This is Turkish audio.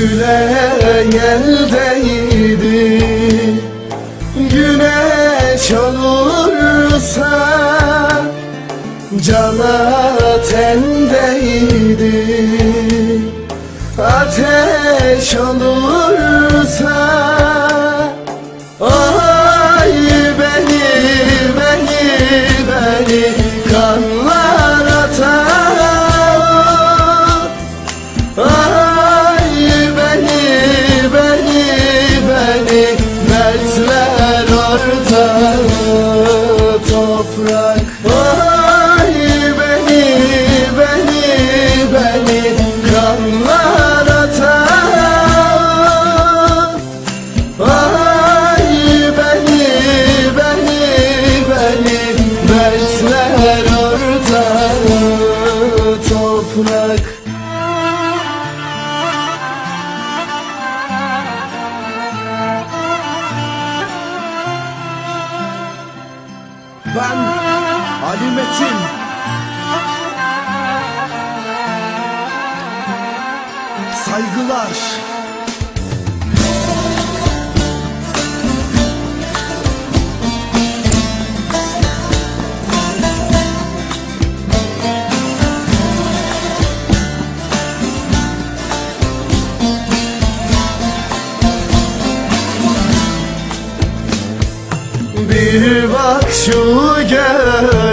güle yeldeydi. Güneş olursa cana tendeydi. Ateş olursa ay beni kanlar atar. Ay beni mertler orta toprak. Ay beni kanlar atar. Ay beni mertler orta toprak. Ben Ali Metin. Saygılar. Bir bak şu göğe,